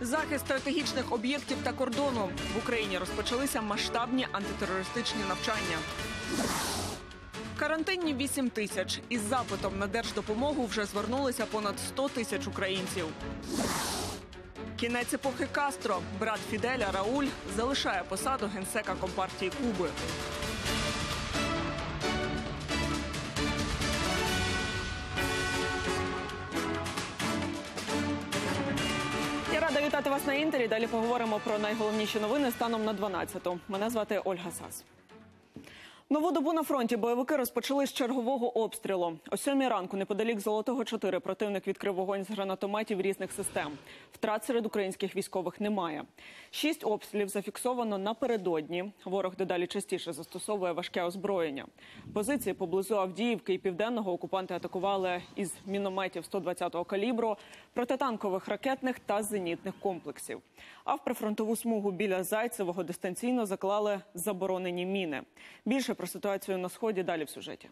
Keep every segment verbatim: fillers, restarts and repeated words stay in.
Захист стратегічних об'єктів та кордону. В Україні розпочалися масштабні антитерористичні навчання. Карантинні вісім тисяч. Із запитом на держдопомогу вже звернулися понад сто тисяч українців. Кінець епохи Кастро. Брат Фіделя Рауль залишає посаду генсека Компартії Куби. Я рада вітати вас на Інтері. Далі поговоримо про найголовніші новини станом на дванадцяту. Мене звати Ольга Сас. Нову добу на фронті бойовики розпочали з чергового обстрілу. О сьомій ранку неподалік Золотого чотири противник відкрив вогонь з гранатометів різних систем. Втрат серед українських військових немає. Шість обстрілів зафіксовано напередодні. Ворог дедалі частіше застосовує важке озброєння. Позиції поблизу Авдіївки і Південного окупанти атакували із мінометів сто двадцятого калібру, протитанкових ракетних та зенітних комплексів. А в прифронтову смугу біля Зайцевого дистанційно заклали заборонені міни. Більше про ситуацію на Сході далі в сюжеті.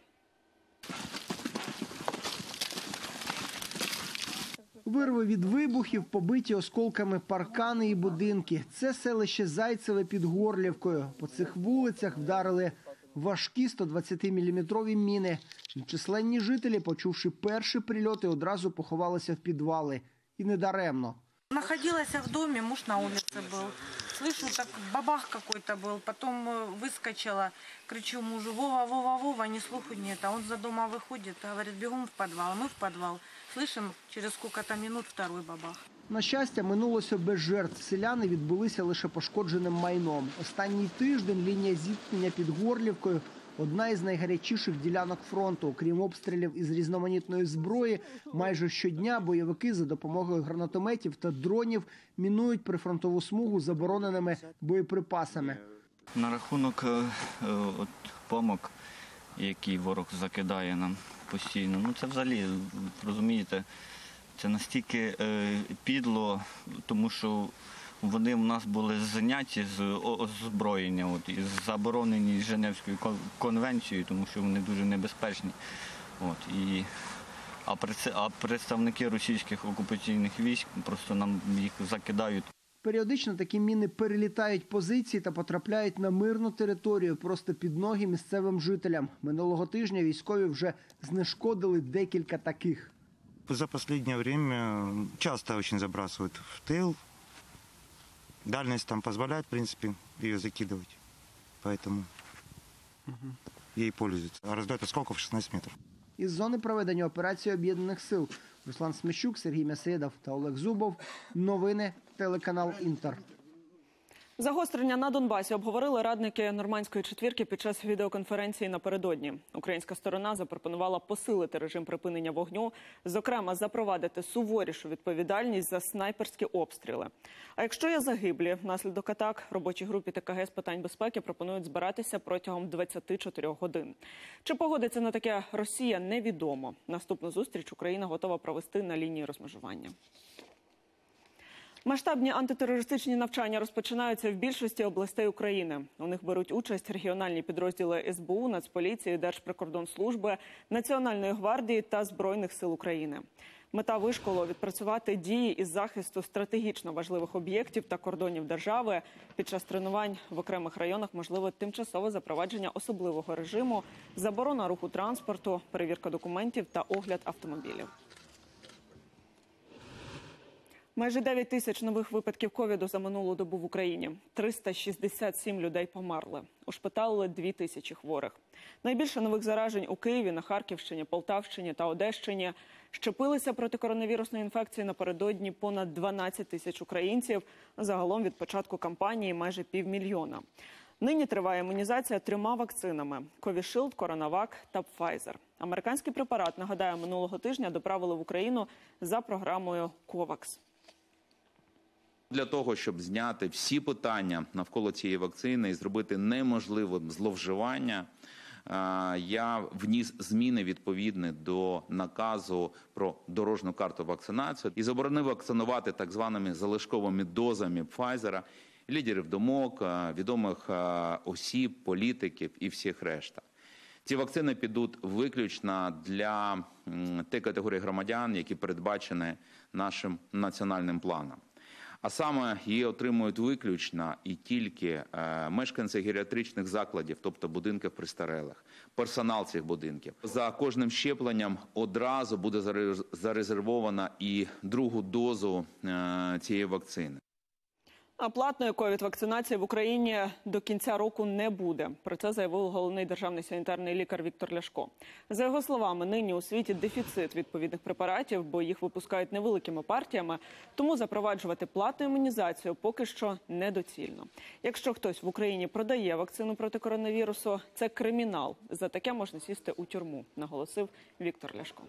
Вирви від вибухів, побиті осколками паркани і будинки. Це селище Зайцеве під Горлівкою. По цих вулицях вдарили важкі сто двадцятиміліметрові міни. Численні жителі, почувши перші прильоти, одразу поховалися в підвали. І не даремно. Находилась в доме, муж на улице был. Слышу, так бабах какой-то был. Потом выскочила, кричу мужу: Вова, Вова, Вова, ни слуху нет. А он за дома выходит, говорит: бегом в подвал. Мы в подвал. Слышим, через сколько-то минут второй бабах. На щастя, минулося без жертв. Селяни відбулися лише пошкодженим майном. Останній тиждень лінія зіткнення під Горлівкою – одна із найгарячіших ділянок фронту. Крім обстрілів із різноманітної зброї, майже щодня бойовики за допомогою гранатометів та дронів мінують прифронтову смугу забороненими боєприпасами. На рахунок е, от, помок, які ворог закидає нам постійно, ну це взагалі, розумієте, це настільки е, підло, тому що вони в нас були зайняті з озброєння, от, і заборонені Женевською конвенцією, тому що вони дуже небезпечні. От, і, а, а представники російських окупаційних військ просто нам їх закидають. Періодично такі міни перелітають позиції та потрапляють на мирну територію, просто під ноги місцевим жителям. Минулого тижня військові вже знешкодили декілька таких. За останнє время часто очень забрасывают в тыл. Дальность там позволяет, в принципе, ее закидывать. Поэтому угу. ей пользуются. А разлет осколков шістнадцять метрів. Із зони проведення операції Об'єднаних сил Руслан Смещук, Сергій Мясоєдов та Олег Зубов. Новини, телеканал Інтер. Загострення на Донбасі обговорили радники Нормандської четвірки під час відеоконференції напередодні. Українська сторона запропонувала посилити режим припинення вогню, зокрема запровадити суворішу відповідальність за снайперські обстріли. А якщо є загиблі внаслідок атак, робочій групі ТКГ з питань безпеки пропонують збиратися протягом двадцяти чотирьох годин. Чи погодиться на таке Росія, невідомо. Наступну зустріч Україна готова провести на лінії розмежування. Масштабні антитерористичні навчання розпочинаються в більшості областей України. У них беруть участь регіональні підрозділи ес бе у, Нацполіції, Держприкордонслужби, Національної гвардії та Збройних сил України. Мета вишколу – відпрацювати дії із захисту стратегічно важливих об'єктів та кордонів держави. Під час тренувань в окремих районах можливе тимчасове запровадження особливого режиму, заборона руху транспорту, перевірка документів та огляд автомобілів. Майже дев'ять тисяч нових випадків ковіду за минулу добу в Україні. триста шістдесят сім людей померли. Ушпиталили дві тисячі хворих. Найбільше нових заражень у Києві, на Харківщині, Полтавщині та Одещині. Щепилися проти коронавірусної інфекції напередодні понад дванадцять тисяч українців. Загалом від початку кампанії майже півмільйона. Нині триває імунізація трьома вакцинами – Ковішилд, Коронавак та Пфайзер. Американський препарат, нагадаю, минулого тижня доправили в Україну за програмою ковакс. Для того, щоб зняти всі питання навколо цієї вакцини і зробити неможливим зловживання, я вніс зміни відповідні до наказу про дорожню карту вакцинації і заборонив вакцинувати так званими залишковими дозами Пфайзера лідерів думок, відомих осіб, політиків і всіх решта. Ці вакцини підуть виключно для тих категорій громадян, які передбачені нашим національним планом. А саме її отримують виключно і тільки мешканці геріатричних закладів, тобто будинків престарелих, персонал цих будинків. За кожним щепленням одразу буде зарезервована і другу дозу цієї вакцини. А платної ковід-вакцинації в Україні до кінця року не буде. Про це заявив головний державний санітарний лікар Віктор Ляшко. За його словами, нині у світі дефіцит відповідних препаратів, бо їх випускають невеликими партіями, тому запроваджувати платну імунізацію поки що недоцільно. Якщо хтось в Україні продає вакцину проти коронавірусу, це кримінал. За таке можна сісти у тюрму, наголосив Віктор Ляшко.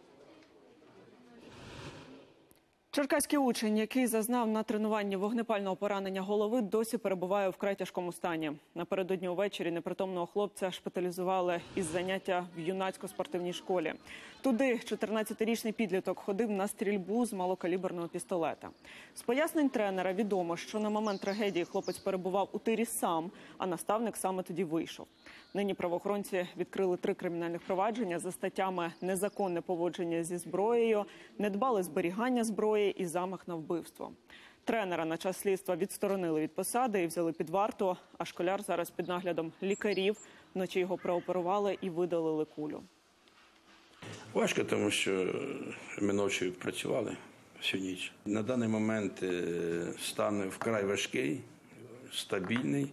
Черкаський учень, який зазнав на тренуванні вогнепального поранення голови, досі перебуває у вкрай тяжкому стані. Напередодні увечері непритомного хлопця шпиталізували із заняття в юнацько-спортивній школі. Туди чотирнадцятирічний підліток ходив на стрільбу з малокаліберного пістолета. З пояснень тренера відомо, що на момент трагедії хлопець перебував у тирі сам, а наставник саме тоді вийшов. Нині правоохоронці відкрили три кримінальних провадження за статтями «Незаконне поводження зі зброєю», «Недбале зберігання зброї» і «Замах на вбивство». Тренера на час слідства відсторонили від посади і взяли під варту, а школяр зараз під наглядом лікарів. Вночі його прооперували і видалили кулю. Важко, тому що ми ночі працювали всю ніч. На даний момент стан вкрай важкий, стабільний.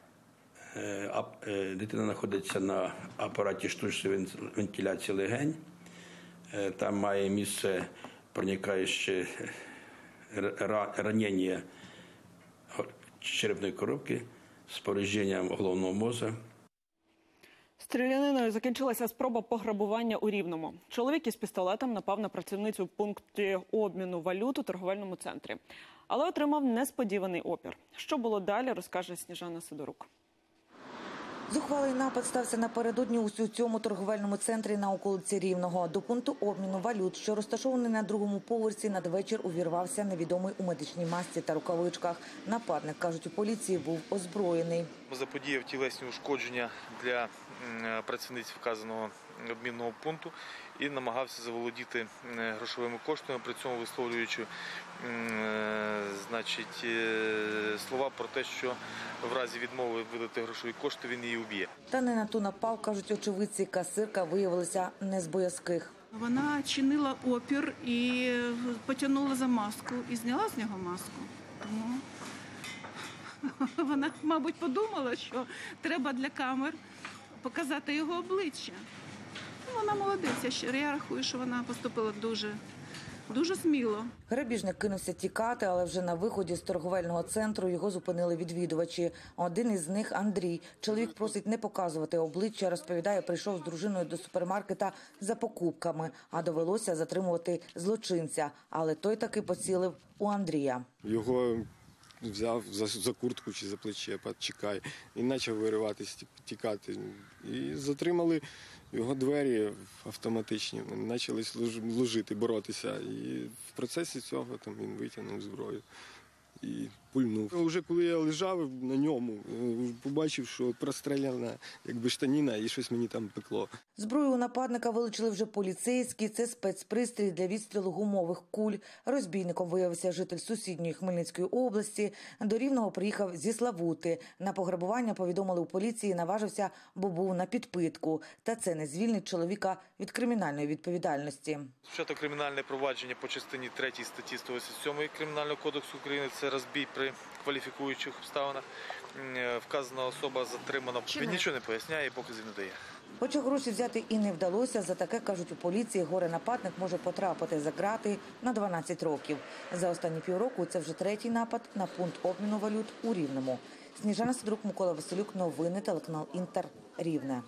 Дитина знаходиться на апараті штучної вентиляції легень. Там має місце проникаюче ранення черепної коробки з поврежденням головного мозку. Стріляниною закінчилася спроба пограбування у Рівному. Чоловік із пістолетом напав на працівницю в пункті обміну валют у торговельному центрі. Але отримав несподіваний опір. Що було далі, розкаже Сніжана Сидорук. Зухвалий напад стався напередодні у цьому торговельному центрі на околиці Рівного. До пункту обміну валют, що розташований на другому поверсі, надвечір увірвався невідомий у медичній масці та рукавичках. Нападник, кажуть у поліції, був озброєний. Заподіяв тілесні ушкодження для працівниць вказаного обмінного пункту і намагався заволодіти грошовими коштами, при цьому висловлюючи значить, слова про те, що в разі відмови видати грошові кошти він її уб'є. Та не на ту напав, кажуть очевидці, касирка виявилася не з боязких. Вона чинила опір і потягнула за маску і зняла з нього маску. Тому вона, мабуть, подумала, що треба для камер показати його обличчя. Вона молодець, я рахую, що вона поступила дуже, дуже сміло. Грабіжник кинувся тікати, але вже на виході з торговельного центру його зупинили відвідувачі. Один із них – Андрій. Чоловік просить не показувати обличчя, розповідає, прийшов з дружиною до супермаркета за покупками, а довелося затримувати злочинця. Але той таки поцілив у Андрія. Його взяв за, за куртку чи за плече, чекай, і почав вириватися, тікати. І затримали його двері автоматичні, вони почали служити, боротися. І в процесі цього там він витягнув зброю і пульнув. Уже коли я лежав на ньому, побачив, що простріляна якби штаніна і щось мені там пекло. Зброю у нападника вилучили вже поліцейські. Це спецпристрій для відстрілу гумових куль. Розбійником виявився житель сусідньої Хмельницької області. До Рівного приїхав зі Славути. На пограбування, повідомили у поліції, наважився, бо був на підпитку. Та це не звільнить чоловіка від кримінальної відповідальності. Спочатку кримінальне провадження по частині третій статті сто вісімдесят сьомої Кримінального кодексу України – це розбій при кваліфікуючих обставинах. Вказана особа затримана. Він нічого не поясняє і показів не дає. Хоча гроші взяти і не вдалося, за таке, кажуть у поліції, горе-нападник може потрапити за ґрати на дванадцять років. За останні півроку це вже третій напад на пункт обміну валют у Рівному. Сніжана Сидорук, Микола Василюк, новини, телеканал Інтер, Рівне.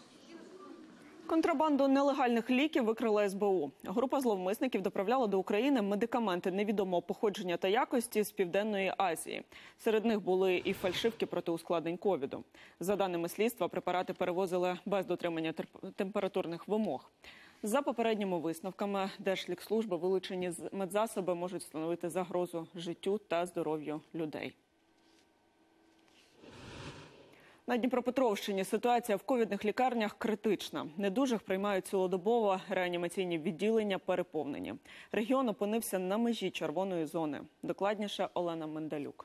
Контрабанду нелегальних ліків викрила ес бе у. Група зловмисників доправляла до України медикаменти невідомого походження та якості з Південної Азії. Серед них були і фальшивки проти ускладнень ковіду. За даними слідства, препарати перевозили без дотримання температурних вимог. За попередніми висновками Держлікслужби, вилучені медзасоби можуть становити загрозу життю та здоров'ю людей. На Дніпропетровщині ситуація в ковідних лікарнях критична. Недужих приймають цілодобово, реанімаційні відділення переповнені. Регіон опинився на межі червоної зони. Докладніше Олена Мендалюк.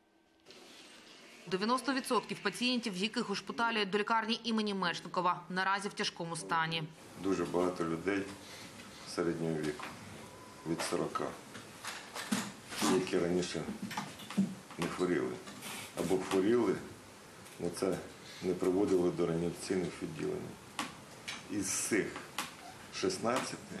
дев'яносто відсотків пацієнтів, яких ушпиталюють до лікарні імені Мечникова, наразі в тяжкому стані. Дуже багато людей середнього віку, від сорока, які раніше не хворіли. Або хворіли, але це не приводило до реанімаційних відділень. Із цих шістнадцяти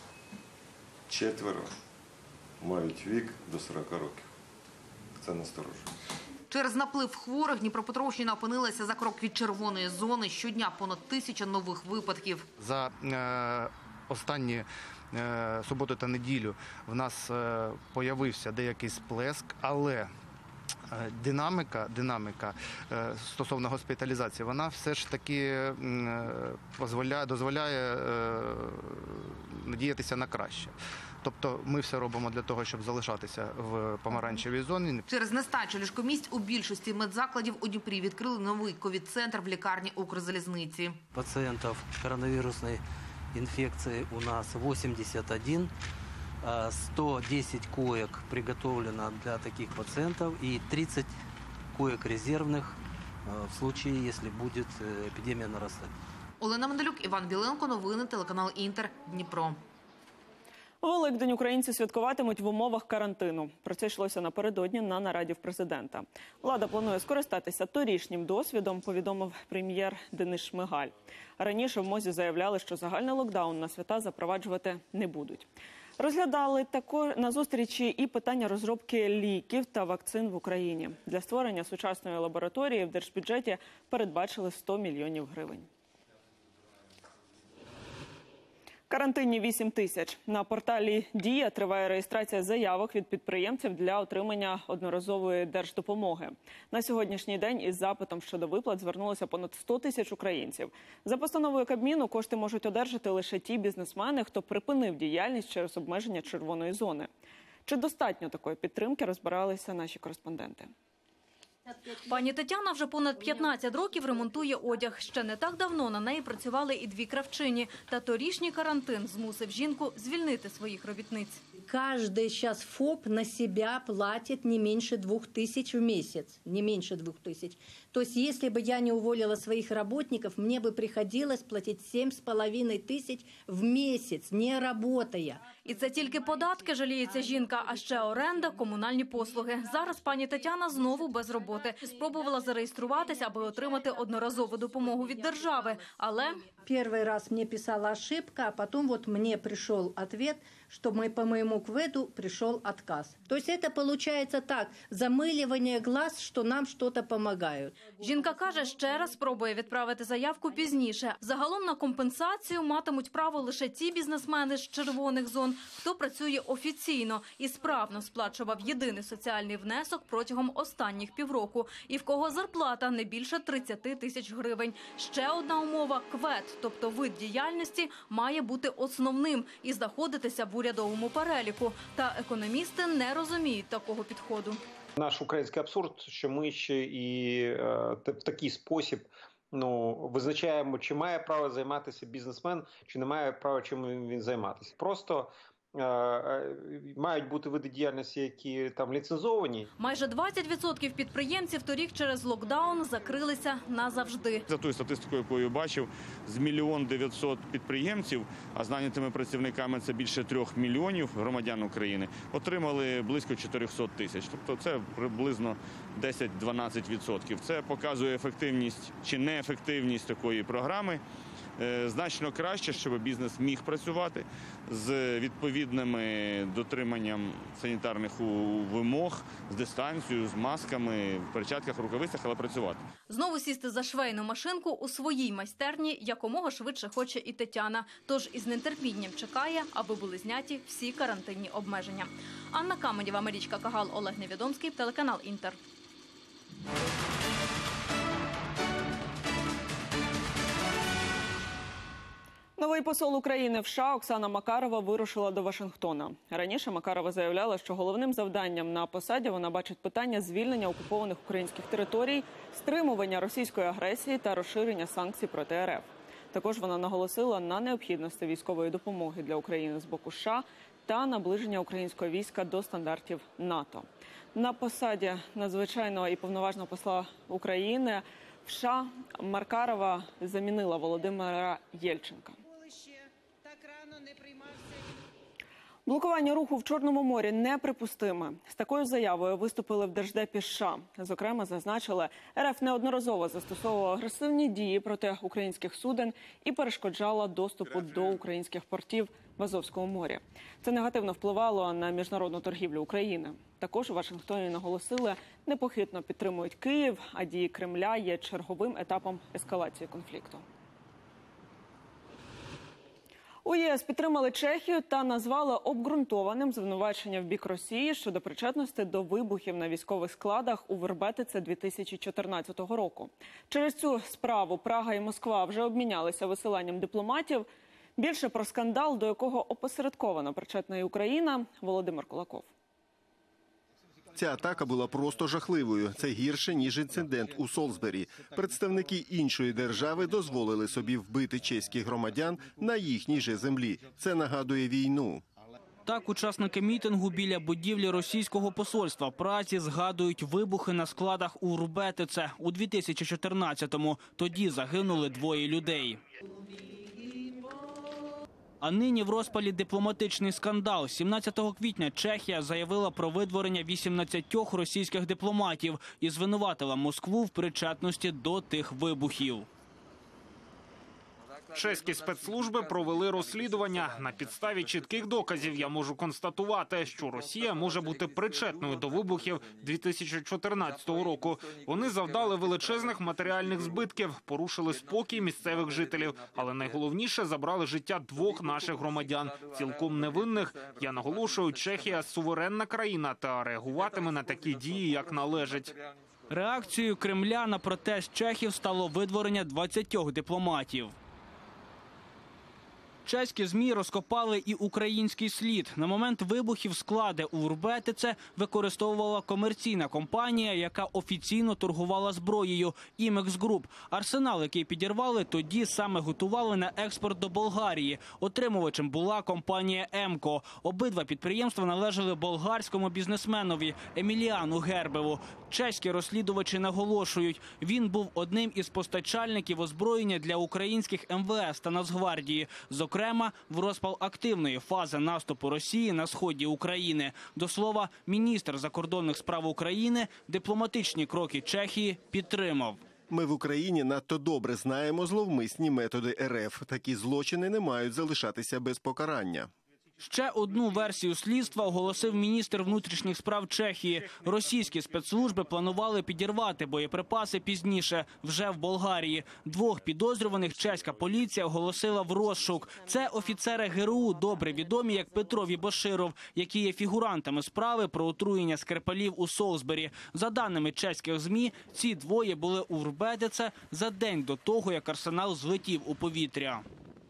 четверо мають вік до сорока років. Це насторожує. Через наплив хворих Дніпропетровщина опинилася за крок від червоної зони. Щодня понад тисяча нових випадків. За е, останні е, суботу та неділю в нас е, появився деякий сплеск, але е, динаміка, динаміка е, стосовно госпіталізації, вона все ж таки е, дозволяє, дозволяє е, надіятися на краще. Тобто ми все робимо для того, щоб залишатися в помаранчевій зоні. Через нестачу ліжкомісць у більшості медзакладів у Дніпрі відкрили новий ковід-центр в лікарні Укрзалізниці. Пацієнтів коронавірусної інфекції у нас вісімдесят один, сто десять коек приготовлено для таких пацієнтів і тридцять коек резервних в случае, якщо буде епідемія наростати. Олена Мендалюк, Іван Біленко, новини, телеканал Інтер, Дніпро. Великдень українці святкуватимуть в умовах карантину. Про це йшлося напередодні на нараді в президента. Влада планує скористатися торішнім досвідом, повідомив прем'єр Денис Шмигаль. Раніше в МОЗі заявляли, що загальний локдаун на свята запроваджувати не будуть. Розглядали також на зустрічі і питання розробки ліків та вакцин в Україні. Для створення сучасної лабораторії в держбюджеті передбачили сто мільйонів гривень. Карантинні вісім тисяч. На порталі «Дія» триває реєстрація заявок від підприємців для отримання одноразової держдопомоги. На сьогоднішній день із запитом щодо виплат звернулося понад сто тисяч українців. За постановою Кабміну кошти можуть одержати лише ті бізнесмени, хто припинив діяльність через обмеження червоної зони. Чи достатньо такої підтримки, розбиралися наші кореспонденти. Пані Тетяна вже понад п'ятнадцять років ремонтує одяг. Ще не так давно на неї працювали і дві кравчині. Та торішній карантин змусив жінку звільнити своїх робітниць. Каждый сейчас ФОП на себя платит не меньше двух тысяч в месяц. Не меньше двух тысяч. То есть, если бы я не уволила своих работников, мне бы приходилось платить семь с половиной тысяч в месяц, не работая. І це тільки податки, жаліється жінка, а ще оренда, комунальні послуги. Зараз пані Тетяна знову без роботи. Спробувала зареєструватися, аби отримати одноразову допомогу від держави, але... Первый раз мне писала ошибка, а потом вот мне пришел ответ, что мы, по моему кведу пришел отказ. То есть это получается так, замыливание глаз, что нам что-то помогают. Жінка каже, ще раз спробує відправити заявку пізніше. Загалом на компенсацію матимуть право лише ті бізнесмени з червоних зон, хто працює офіційно і справно сплачував єдиний соціальний внесок протягом останніх півроку, і в кого зарплата не більше тридцять тисяч гривень. Ще одна умова – квет, тобто вид діяльності, має бути основним і знаходитися в урядовому переліку. Та економісти не розуміють такого підходу. Наш український абсурд, що ми ще і е, в такий спосіб ну, визначаємо, чи має право займатися бізнесмен, чи не має права чим він займатися. Просто мають бути види діяльності, які там ліцензовані. Майже двадцять відсотків підприємців торік через локдаун закрилися назавжди. За тою статистикою, яку я бачив, з мільйон дев'ятсот підприємців, а з нанятими працівниками це більше трьох мільйонів громадян України, отримали близько чотирьохсот тисяч. Тобто це приблизно десять-дванадцять відсотків. Це показує ефективність чи неефективність такої програми. Значно краще, щоб бізнес міг працювати з відповідними дотриманням санітарних вимог, з дистанцією, з масками, в перчатках, рукавицях, але працювати. Знову сісти за швейну машинку у своїй майстерні якомога швидше хоче і Тетяна. Тож із нетерпінням чекає, аби були зняті всі карантинні обмеження. Анна Каменєва, Марічка Кагал, Олег Невідомський, телеканал Інтер. Новий посол України в США Оксана Макарова вирушила до Вашингтона. Раніше Макарова заявляла, що головним завданням на посаді вона бачить питання звільнення окупованих українських територій, стримування російської агресії та розширення санкцій проти РФ. Також вона наголосила на необхідності військової допомоги для України з боку США та наближення українського війська до стандартів НАТО. На посаді надзвичайного і повноважного посла України в США Макарова замінила Володимира Єльченка. Блокування руху в Чорному морі неприпустиме. З такою заявою виступили в Держдепі США. Зокрема, зазначили, РФ неодноразово застосовувала агресивні дії проти українських суден і перешкоджала доступу до українських портів в Азовському морі. Це негативно впливало на міжнародну торгівлю України. Також у Вашингтоні наголосили, непохитно підтримують Київ, а дії Кремля є черговим етапом ескалації конфлікту. У ЄС підтримали Чехію та назвали обґрунтованим звинувачення в бік Росії щодо причетності до вибухів на військових складах у Вербетице дві тисячі чотирнадцятого року. Через цю справу Прага і Москва вже обмінялися висиланням дипломатів. Більше про скандал, до якого опосередковано причетна і Україна, Володимир Кулаков. Ця атака була просто жахливою. Це гірше, ніж інцидент у Солсбері. Представники іншої держави дозволили собі вбити чеських громадян на їхній же землі. Це нагадує війну. Так, учасники мітингу біля будівлі російського посольства в Празі згадують вибухи на складах у Вербетице у дві тисячі чотирнадцятому. Тоді загинули двоє людей. А нині в розпалі дипломатичний скандал. сімнадцятого квітня Чехія заявила про видворення вісімнадцятьох російських дипломатів і звинуватила Москву в причетності до тих вибухів. Чеські спецслужби провели розслідування. На підставі чітких доказів я можу констатувати, що Росія може бути причетною до вибухів дві тисячі чотирнадцятого року. Вони завдали величезних матеріальних збитків, порушили спокій місцевих жителів, але найголовніше – забрали життя двох наших громадян, цілком невинних. Я наголошую, Чехія – суверенна країна та реагуватиме на такі дії, як належить. Реакцією Кремля на протест чехів стало видворення двадцятьох дипломатів. Чеські ЗМІ розкопали і український слід. На момент вибухів склади у Вербетице використовувала комерційна компанія, яка офіційно торгувала зброєю – «Імекс Груп». Арсенал, який підірвали, тоді саме готували на експорт до Болгарії. Отримувачем була компанія «Емко». Обидва підприємства належали болгарському бізнесменові Еміліану Гербеву. Чеські розслідувачі наголошують, він був одним із постачальників озброєння для українських ем ве ес та Нацгвардії, зокрема, в розпал активної фази наступу Росії на сході України. До слова, міністр закордонних справ України дипломатичні кроки Чехії підтримав. Ми в Україні надто добре знаємо зловмисні методи РФ. Такі злочини не мають залишатися без покарання. Ще одну версію слідства оголосив міністр внутрішніх справ Чехії. Російські спецслужби планували підірвати боєприпаси пізніше, вже в Болгарії. Двох підозрюваних чеська поліція оголосила в розшук. Це офіцери ГРУ, добре відомі як Петров і Баширов, які є фігурантами справи про отруєння Скрипалів у Солсбері. За даними чеських ЗМІ, ці двоє були у Вербетице за день до того, як арсенал злетів у повітря.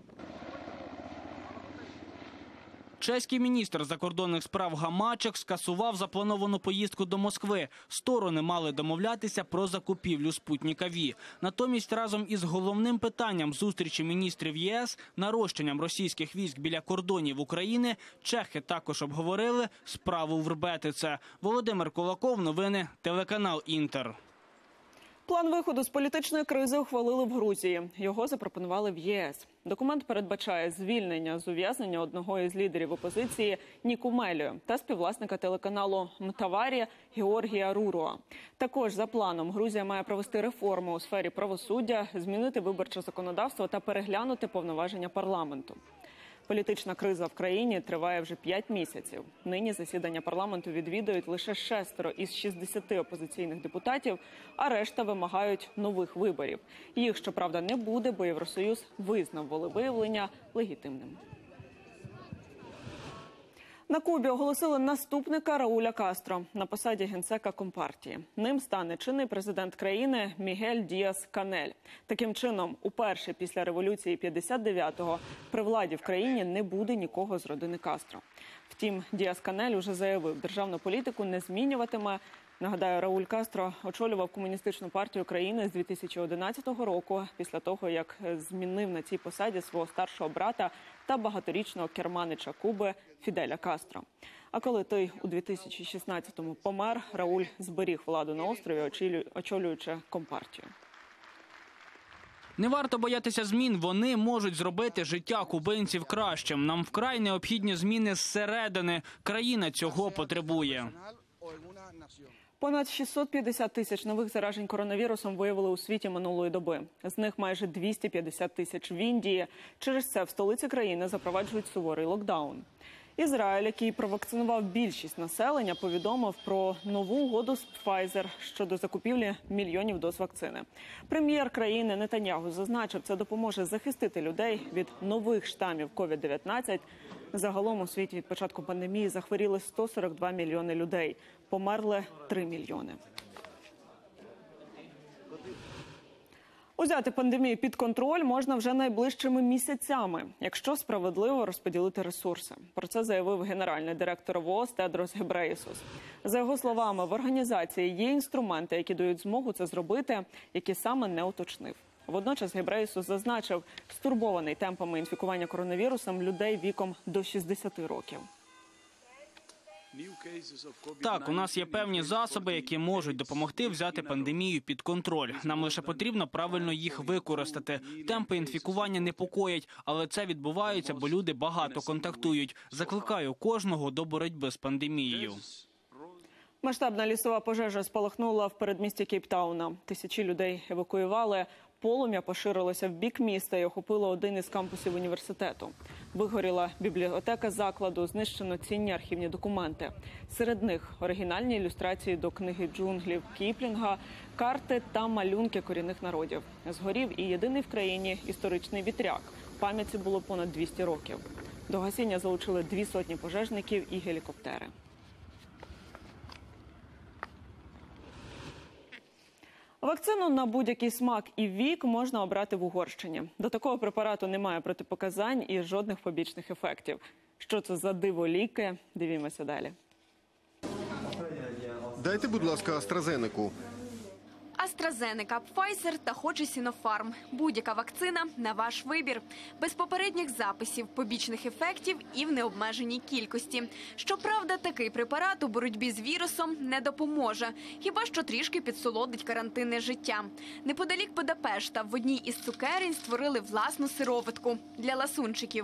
Чеський міністр закордонних справ Гамачек скасував заплановану поїздку до Москви. Сторони мали домовлятися про закупівлю «Спутніка Ві». Натомість разом із головним питанням зустрічі міністрів ЄС – нарощенням російських військ біля кордонів України, чехи також обговорили справу в Вербетице. Володимир Кулаков, новини, телеканал «Інтер». План виходу з політичної кризи ухвалили в Грузії. Його запропонували в ЄС. Документ передбачає звільнення з ув'язнення одного із лідерів опозиції Ніку Мелію та співвласника телеканалу «Мтаварі» Георгія Руруа. Також за планом Грузія має провести реформи у сфері правосуддя, змінити виборче законодавство та переглянути повноваження парламенту. Політична криза в країні триває вже п'ять місяців. Нині засідання парламенту відвідують лише шестеро із шістдесяти опозиційних депутатів, а решта вимагають нових виборів. Їх, щоправда, не буде, бо Євросоюз визнав волевиявлення легітимним. На Кубі оголосили наступника Рауля Кастро на посаді генсека Компартії. Ним стане чинний президент країни Мігель Діас-Канель. Таким чином, уперше після революції п'ятдесят дев'ятого при владі в країні не буде нікого з родини Кастро. Втім, Діас-Канель уже заявив, державну політику не змінюватиме. Нагадаю, Рауль Кастро очолював комуністичну партію країни з дві тисячі одинадцятого року, після того, як змінив на цій посаді свого старшого брата та багаторічного керманича Куби Фіделя Кастро. А коли той у дві тисячі шістнадцятому помер, Рауль зберіг владу на острові, очолюючи Компартію. Не варто боятися змін, вони можуть зробити життя кубинців кращим. Нам вкрай необхідні зміни зсередини. Країна цього потребує. Понад шістсот п'ятдесят тисяч нових заражень коронавірусом виявили у світі минулої доби. З них майже двісті п'ятдесят тисяч в Індії. Через це в столиці країни запроваджують суворий локдаун. Ізраїль, який провакцинував більшість населення, повідомив про нову угоду з Pfizer щодо закупівлі мільйонів доз вакцини. Прем'єр країни Нетаньягу зазначив, це допоможе захистити людей від нових штамів ковід дев'ятнадцять. Загалом у світі від початку пандемії захворіли сто сорок два мільйони людей. Померли три мільйони. Узяти пандемію під контроль можна вже найближчими місяцями, якщо справедливо розподілити ресурси. Про це заявив генеральний директор ВООЗ Тедрос Гебреєсус. За його словами, в організації є інструменти, які дають змогу це зробити, які саме не уточнив. Водночас Гебреєсус зазначив, стурбований темпами інфікування коронавірусом людей віком до шістдесяти років. Так, у нас є певні засоби, які можуть допомогти взяти пандемію під контроль. Нам лише потрібно правильно їх використати. Темпи інфікування непокоять, але це відбувається, бо люди багато контактують. Закликаю кожного до боротьби з пандемією. Масштабна лісова пожежа спалахнула в передмісті Кейптауна. Тисячі людей евакуювали. Полум'я поширилося в бік міста і охопило один із кампусів університету. Вигоріла бібліотека закладу, знищено цінні архівні документи. Серед них оригінальні ілюстрації до книги джунглів Кіплінга, карти та малюнки корінних народів. Згорів і єдиний в країні історичний вітряк. Пам'ятці було понад двісті років. До гасіння залучили дві сотні пожежників і гелікоптери. Вакцину на будь-який смак і вік можна обрати в Угорщині. До такого препарату немає протипоказань і жодних побічних ефектів. Що це за диво-ліки? Дивімося далі. Дайте, будь ласка, AstraZeneca. AstraZeneca, Pfizer та хоч і Sinopharm. Будь-яка вакцина на ваш вибір. Без попередніх записів, побічних ефектів і в необмеженій кількості. Щоправда, такий препарат у боротьбі з вірусом не допоможе. Хіба що трішки підсолодить карантинне життя. Неподалік Будапешта в одній із цукерень створили власну сироватку для ласунчиків.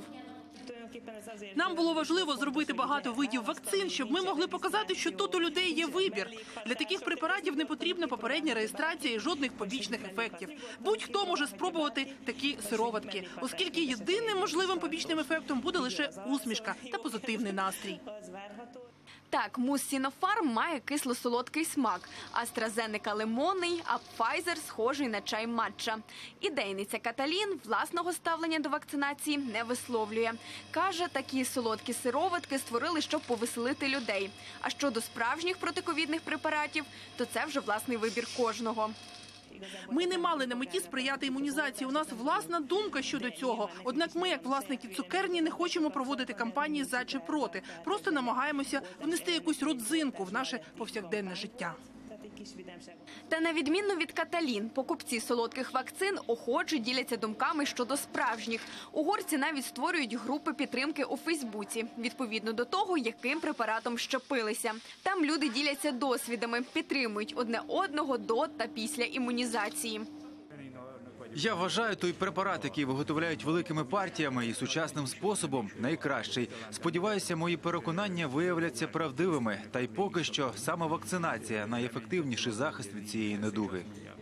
Нам було важливо зробити багато видів вакцин, щоб ми могли показати, що тут у людей є вибір. Для таких препаратів не потрібна попередня реєстрація і жодних побічних ефектів. Будь-хто може спробувати такі сироватки, оскільки єдиним можливим побічним ефектом буде лише усмішка та позитивний настрій. Так, мус Sinopharm має кисло-солодкий смак, AstraZeneca – лимонний, а Pfizer – схожий на чай матча. Ідейниця Каталін власного ставлення до вакцинації не висловлює. Каже, такі солодкі сироватки створили, щоб повеселити людей. А щодо справжніх протиковідних препаратів, то це вже власний вибір кожного. Ми не мали на меті сприяти імунізації. У нас власна думка щодо цього. Однак ми, як власники цукерні, не хочемо проводити кампанії «за» чи «проти». Просто намагаємося внести якусь родзинку в наше повсякденне життя. Та на відміну від Каталін, покупці солодких вакцин охоче діляться думками щодо справжніх. Угорці навіть створюють групи підтримки у Фейсбуці, відповідно до того, яким препаратом щепилися. Там люди діляться досвідами, підтримують одне одного до та після імунізації. Я вважаю, той препарат, який виготовляють великими партіями і сучасним способом, найкращий. Сподіваюся, мої переконання виявляться правдивими. Та й поки що саме вакцинація – найефективніший захист від цієї недуги.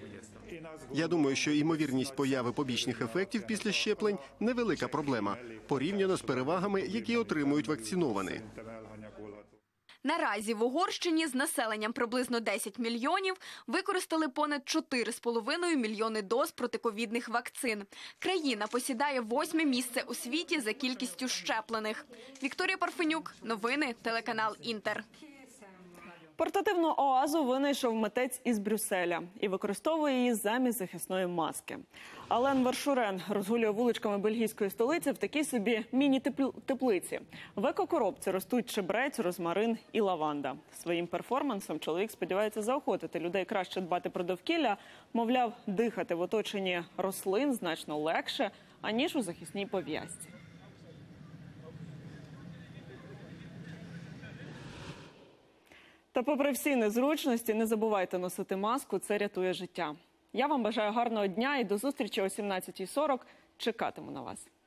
Я думаю, що ймовірність появи побічних ефектів після щеплень – невелика проблема, порівняно з перевагами, які отримують вакциновані. Наразі в Угорщині з населенням приблизно десять мільйонів використали понад чотири з половиною мільйони доз протиковідних вакцин. Країна посідає восьме місце у світі за кількістю щеплених. Вікторія Парфенюк, новини, телеканал «Інтер». Портативну оазу винайшов митець із Брюсселя і використовує її замість захисної маски. Ален Вершурен розгулює вуличками бельгійської столиці в такій собі міні-теплиці. В екокоробці ростуть чебрець, розмарин і лаванда. Своїм перформансом чоловік сподівається заохотити людей краще дбати про довкілля. Мовляв, дихати в оточенні рослин значно легше, аніж у захисній пов'язці. Та попри всі незручності, не забувайте носити маску, це рятує життя. Я вам бажаю гарного дня і до зустрічі о сімнадцятій сорок. Чекатиму на вас.